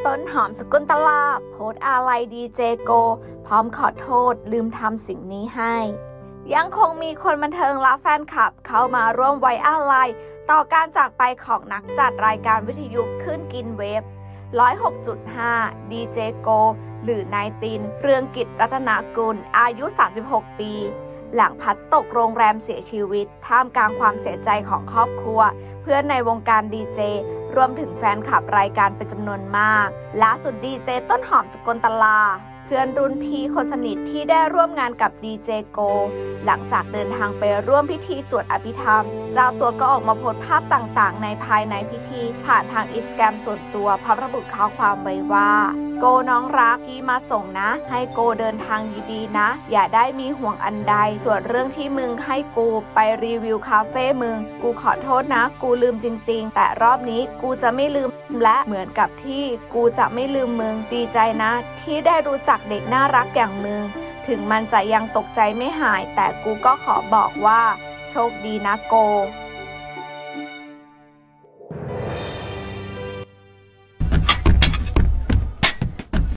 ต้นหอมสกุลตลาโพสต์อาลัยดีเจโกพร้อมขอโทษลืมทำสิ่งนี้ให้ยังคงมีคนบันเทิงและแฟนคลับเข้ามาร่วมไว้อาลัยต่อการจากไปของนักจัดรายการวิทยุขึ้นกินเวฟ106.5ดีเจโกหรือนายตินเรืองกิจรัตนกุลอายุ36ปีหลังพัดตกโรงแรมเสียชีวิตท่ามกลางความเสียใจของครอบครัวเพื่อนในวงการดีเจรวมถึงแฟนคลับรายการเป็นจำนวนมากล่าสุดดีเจต้นหอมสกลตลาเพื่อนรุ่นพี่คนสนิทที่ได้ร่วมงานกับดีเจโกหลังจากเดินทางไปร่วมพิธีสวดอภิธรรมเจ้าตัวก็ออกมาโพสต์ภาพต่างๆในภายในพิธีผ่านทางอินสตาแกรมส่วนตัวพร้อมระบุข้อความไว้ว่าโกน้องรักพี่มาส่งนะให้โกเดินทางดีๆนะอย่าได้มีห่วงอันใดส่วนเรื่องที่มึงให้กูไปรีวิวคาเฟ่มึงกูขอโทษนะกูลืมจริงๆแต่รอบนี้กูจะไม่ลืมและเหมือนกับที่กูจะไม่ลืมมึงดีใจนะที่ได้รู้จักเด็กน่ารักอย่างมึงถึงมันจะยังตกใจไม่หายแต่กูก็ขอบอกว่าโชคดีนะโก